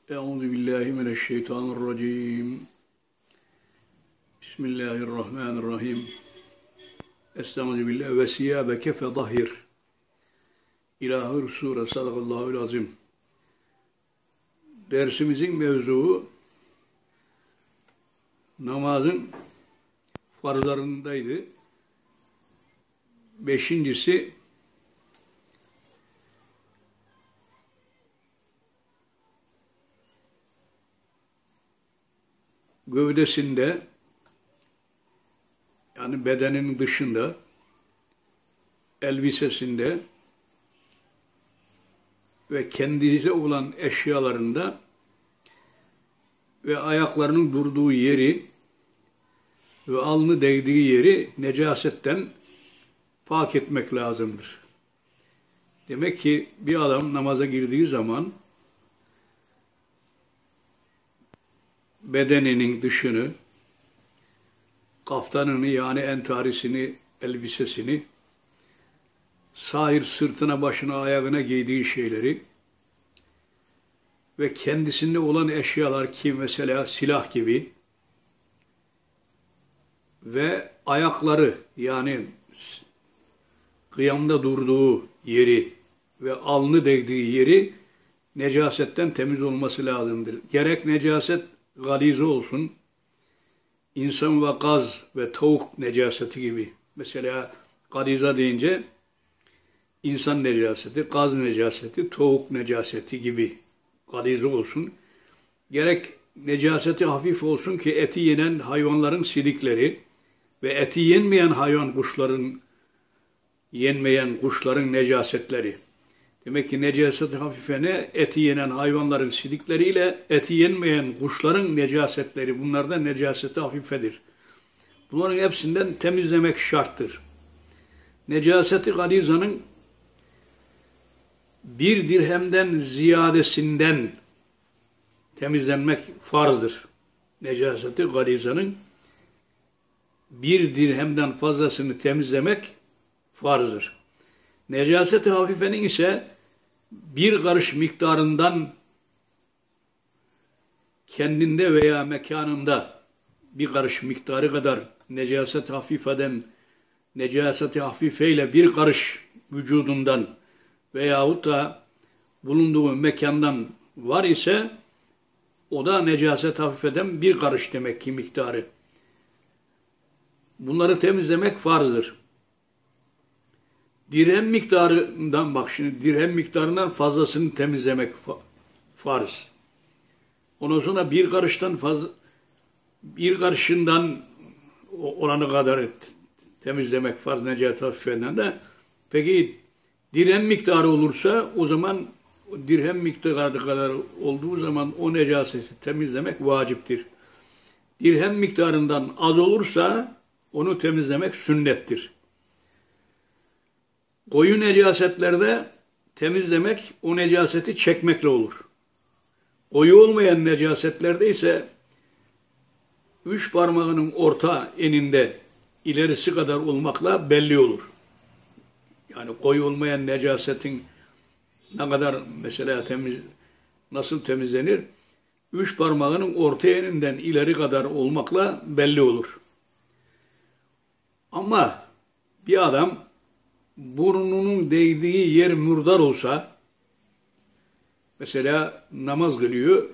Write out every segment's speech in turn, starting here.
Euzubillahimineşşeytanirracim. Bismillahirrahmanirrahim. Estağfirullah ve siyâbeke fedahhir. İlâhir Sûre Sadakallahul Azim. Dersimizin mevzuu namazın farzlarındaydı. Beşincisi gövdesinde, yani bedenin dışında, elbisesinde ve kendisi olan eşyalarında ve ayaklarının durduğu yeri ve alnı değdiği yeri necasetten pak etmek lazımdır. Demek ki bir adam namaza girdiği zaman bedeninin dışını, kaftanını yani entarisini, elbisesini, sair sırtına, başına, ayağına giydiği şeyleri ve kendisinde olan eşyalar ki mesela silah gibi ve ayakları yani kıyamda durduğu yeri ve alnı değdiği yeri necasetten temiz olması lazımdır. Gerek necaset galize olsun, insan ve gaz ve tavuk necaseti gibi. Mesela galize deyince insan necaseti, gaz necaseti, tavuk necaseti gibi galize olsun. Gerek necaseti hafif olsun ki eti yenen hayvanların sidikleri ve eti yenmeyen kuşların necasetleri. Demek ki necaset hafife ne? Eti yenen hayvanların sidikleriyle eti yenmeyen kuşların necasetleri. Bunlar da necaseti hafifedir. Bunların hepsinden temizlemek şarttır. Necaseti galizanın bir dirhemden ziyadesinden temizlenmek farzdır. Necaseti galizanın bir dirhemden fazlasını temizlemek farzdır. Necaseti hafifenin ise bir karış miktarından kendinde veya mekanında bir karış miktarı kadar necaseti hafifeyle bir karış vücudundan veyahut da bulunduğu mekandan var ise o da necaset hafifeden bir karış demek ki miktarı. Bunları temizlemek farzdır. Dirhem miktarından bak şimdi, dirhem miktarından fazlasını temizlemek farz. Ondan sonra bir karışından olanı kadar temizlemek farz necaset hafifeden de. Peki dirhem miktarı olursa o zaman dirhem miktarı kadar olduğu zaman o necaseti temizlemek vaciptir. Dirhem miktarından az olursa onu temizlemek sünnettir. Koyu necasetlerde temizlemek o necaseti çekmekle olur. Koyu olmayan necasetlerde ise 3 parmağının orta eninde ilerisi kadar olmakla belli olur. Yani koyu olmayan necasetin ne kadar mesela nasıl temizlenir? 3 parmağının orta eninden ileri kadar olmakla belli olur. Ama bir adam burnunun değdiği yer murdar olsa, mesela namaz kılıyor,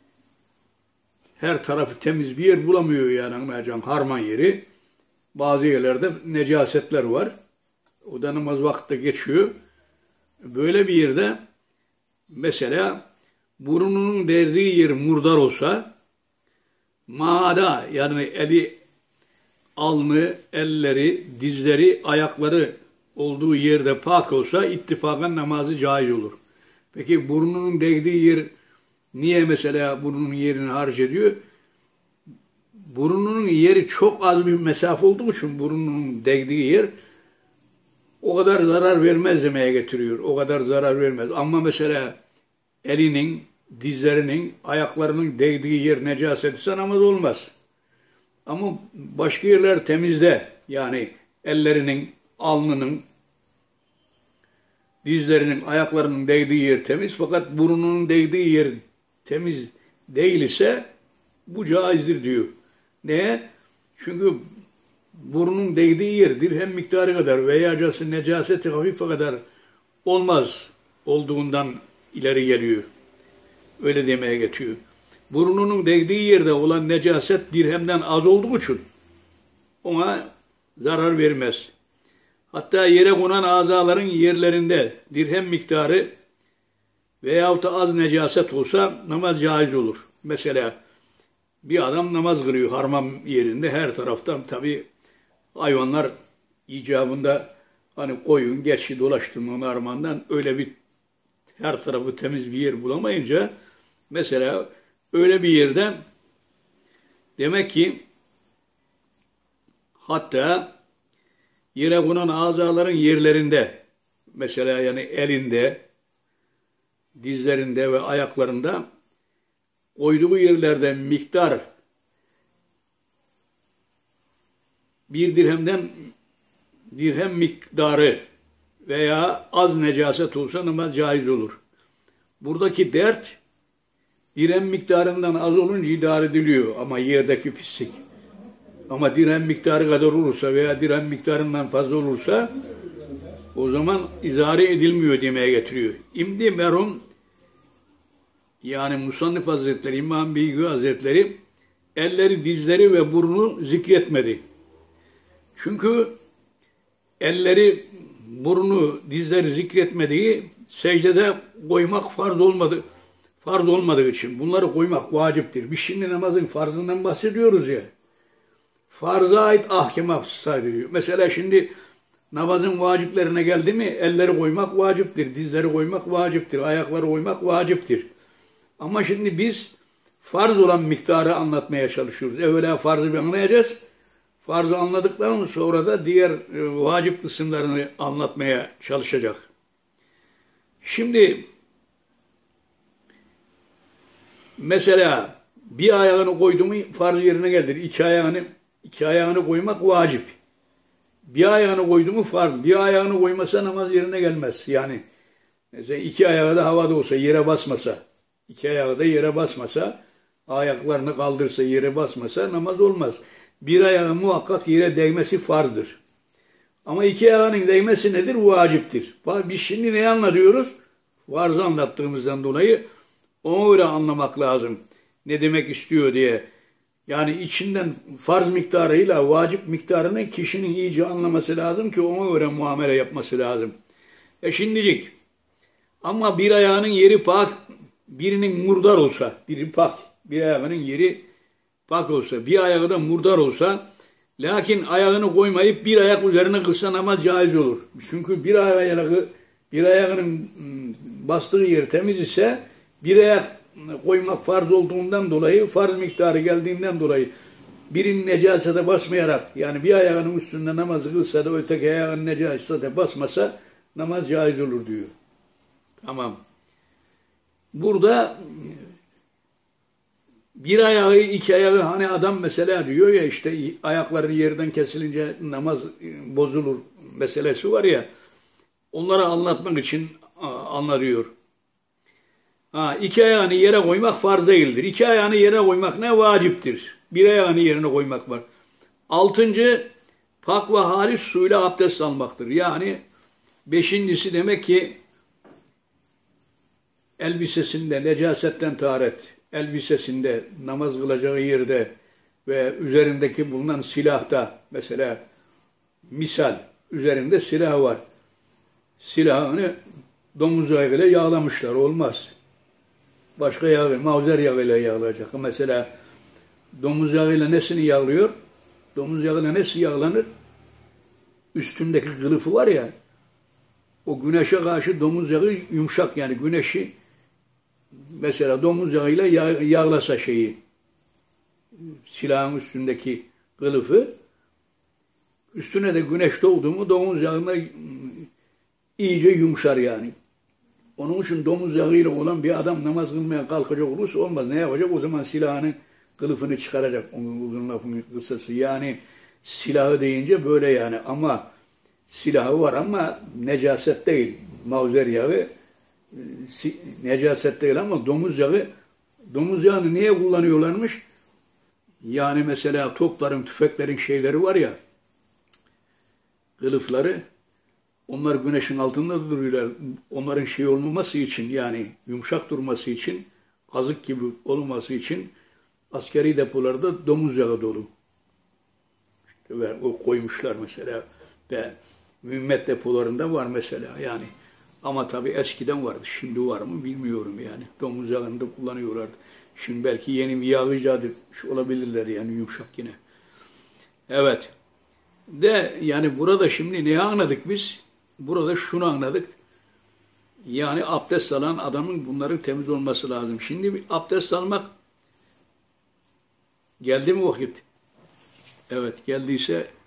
her tarafı temiz bir yer bulamıyor yani anlayacağın harman yeri. Bazı yerlerde necasetler var. O da namaz vakitte geçiyor. Böyle bir yerde mesela burnunun değdiği yer murdar olsa, maada yani eli, alnı, elleri, dizleri, ayakları olduğu yerde pak olsa ittifakan namazı caiz olur. Peki burnunun değdiği yer niye mesela burnunun yerini hariç ediyor? Burnunun yeri çok az bir mesafe olduğu için burnunun değdiği yer o kadar zarar vermez demeye getiriyor. O kadar zarar vermez. Ama mesela elinin, dizlerinin, ayaklarının değdiği yer necaset ise namaz olmaz. Ama başka yerler temizde. Yani ellerinin, alnının, dizlerinin, ayaklarının değdiği yer temiz. Fakat burnunun değdiği yer temiz değil ise bu caizdir diyor. Neye? Çünkü burnun değdiği yer dirhem miktarı kadar veya necaseti hafife kadar olmaz olduğundan ileri geliyor. Öyle demeye getiriyor. Burnunun değdiği yerde olan necaset dirhemden az olduğu için ona zarar vermez. Hatta yere konan azaların yerlerinde dirhem miktarı veyahut da az necaset olsa namaz caiz olur. Mesela bir adam namaz kılıyor harman yerinde, her taraftan tabi hayvanlar icabında hani koyun geçi dolaştırma harmandan öyle bir her tarafı temiz bir yer bulamayınca mesela öyle bir yerde demek ki hatta yere konan azaların yerlerinde mesela yani elinde, dizlerinde ve ayaklarında koyduğu yerlerde miktar bir dirhem miktarı veya az necaset olsa namaz caiz olur. Buradaki dert dirhem miktarından az olunca idare ediliyor ama yerdeki pislik. Ama dirhem miktarı kadar olursa veya dirhem miktarından fazla olursa o zaman izare edilmiyor demeye getiriyor. İmdi merhum yani Musannif Hazretleri, İmam Beygü Hazretleri elleri, dizleri ve burnu zikretmedi. Çünkü elleri, burnu, dizleri zikretmediği secdede koymak farz olmadığı için bunları koymak vaciptir. Biz şimdi namazın farzından bahsediyoruz ya. Farza ait ahkama sayılıyor. Mesela şimdi namazın vaciplerine geldi mi elleri koymak vaciptir, dizleri koymak vaciptir, ayakları koymak vaciptir. Ama şimdi biz farz olan miktarı anlatmaya çalışıyoruz. Evvela farzı bir anlayacağız. Farzı anladıktan sonra da diğer vacip kısımlarını anlatmaya çalışacak. Şimdi mesela bir ayağını koydu mu farz yerine gelir. İki ayağını koymak vacip. Bir ayağını koydu mu farz. Bir ayağını koymasa namaz yerine gelmez. Yani mesela iki ayağı da havada olsa, yere basmasa, iki ayağı da yere basmasa, ayaklarını kaldırsa, yere basmasa namaz olmaz. Bir ayağın muhakkak yere değmesi farzdır. Ama iki ayağının değmesi nedir? Vaciptir. Biz şimdi neyi anlatıyoruz? Farzı anlattığımızdan dolayı ona göre anlamak lazım. Ne demek istiyor diye. Yani içinden farz miktarıyla vacip miktarını kişinin iyice anlaması lazım ki ona göre muamele yapması lazım. Şimdilik ama bir ayağının yeri pak, birinin murdar olsa, biri pak, bir ayağının yeri pak olsa, bir ayağı da murdar olsa, lakin ayağını koymayıp bir ayak üzerine kılsa namaz caiz olur. Çünkü bir ayağının bastığı yer temiz ise bir ayak koymak farz olduğundan dolayı, farz miktarı geldiğinden dolayı birinin necasete basmayarak, yani bir ayağının üstünde namazı kılsa da öteki ayağının necasete basmasa namaz caiz olur diyor. Tamam. Burada bir ayağı, iki ayağı hani adam mesela diyor ya işte ayakları yerden kesilince namaz bozulur meselesi var ya, onları anlatmak için anlatıyor. İki ayağını yere koymak farz değildir. İki ayağını yere koymak ne? Vaciptir. Bir ayağını yerine koymak var. 6. Pak ve halis suyla abdest almaktır. Yani 5.'si demek ki elbisesinde necasetten taharet, elbisesinde, namaz kılacağı yerde ve üzerindeki bulunan silahta, mesela misal üzerinde silah var. Silahını domuz yağıyla yağlamışlar. Olmaz. Başka yağı, mavzer yağıyla yağlayacak. Mesela domuz yağıyla nesini yağlıyor? Domuz yağıyla nesi yağlanır? Üstündeki kılıfı var ya, o güneşe karşı domuz yağı yumuşak, yani güneşi mesela domuz yağıyla yağlasa silahın üstündeki kılıfı, üstüne de güneş doğdu mu domuz yağına iyice yumuşar yani. Onun için domuz yağıyla olan bir adam namaz kılmaya kalkacak olursa olmaz. Ne yapacak? O zaman silahının kılıfını çıkaracak. Onun uzun lafın kısası. Yani silahı deyince böyle yani. Ama silahı var ama necaset değil. Mavzer yağı necaset değil ama domuz yağı Domuz yağını niye kullanıyorlarmış? Yani mesela topların, tüfeklerin şeyleri var ya, kılıfları, onlar güneşin altında duruyorlar. Onların şey olmaması için, yani yumuşak durması için, kazık gibi olması için askeri depolarda domuz yağı dolu. İşte ve o koymuşlar mesela. Ve mühimmet depolarında var mesela yani. Ama tabii eskiden vardı. Şimdi var mı bilmiyorum yani. Domuz yağını da kullanıyorlardı. Şimdi belki yeni bir yağ icat etmiş olabilirler yani, yumuşak yine. Evet. De yani burada şimdi ne anladık biz? Burada şunu anladık. Yani abdest alan adamın bunların temiz olması lazım. Şimdi bir abdest almak geldi mi vakit? Evet, geldiyse